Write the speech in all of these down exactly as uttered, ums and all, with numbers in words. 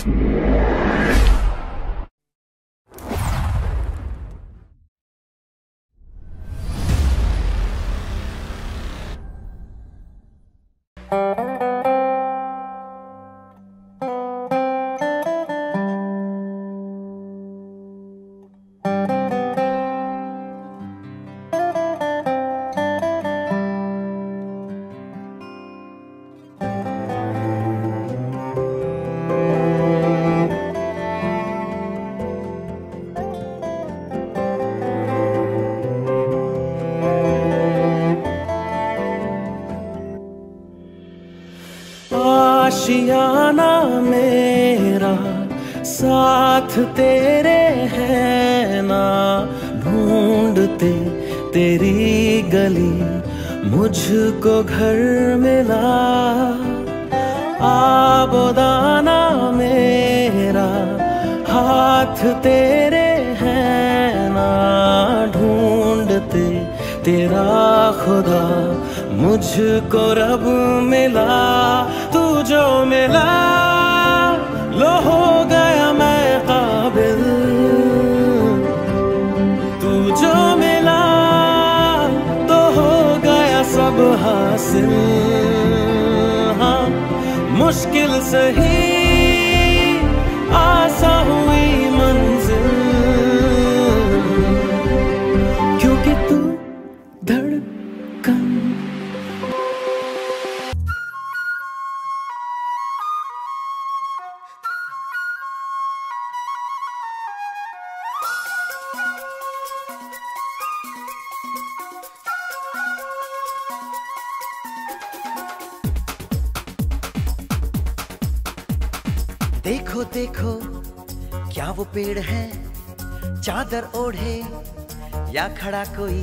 आशियाना मेरा साथ तेरे है ना, ढूंढते तेरी गली मुझको घर मिला। आबोदाना मेरा हाथ तेरे है ना, ढूंढते तेरा खुदा मुझको रब मिला। तू जो मिला लो हो गया मैं काबिल, तू जो मिला तो हो गया सब हासिल। हाँ मुश्किल सही आसा हुई मंजिल, क्योंकि तू धड़कन। देखो देखो क्या वो पेड़ है, चादर ओढ़े या खड़ा कोई।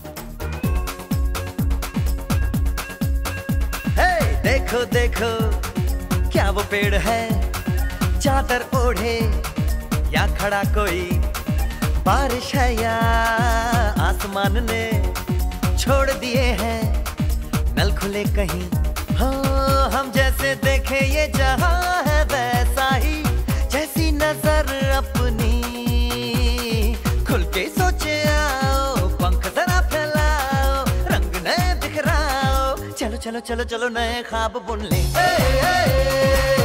हे देखो देखो क्या वो पेड़ है, चादर ओढ़े या खड़ा कोई। बारिश है या आसमान ने छोड़ दिए हैं नल खुले कहीं। हाँ हम जैसे देखे ये जहां है वैसा ही, जैसी नजर अपनी खुल के सोचे आओ। पंख जरा फैलाओ, रंग नए बिखराओ, चलो चलो चलो चलो नए ख्वाब बुन ले। ए, ए, ए,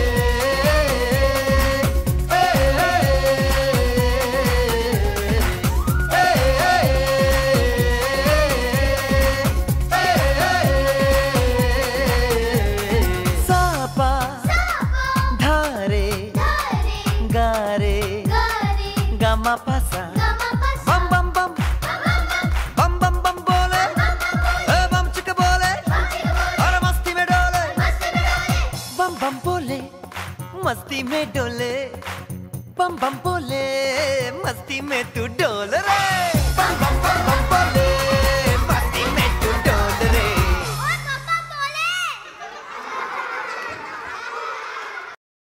गामा पासा बम बम बम बम बम बम बोले, ए बम चिक बोले, और मस्ती में डोले। बम बम बोले मस्ती में डोले, बम बम बोले मस्ती में तू डोल रे। बम बम बम बम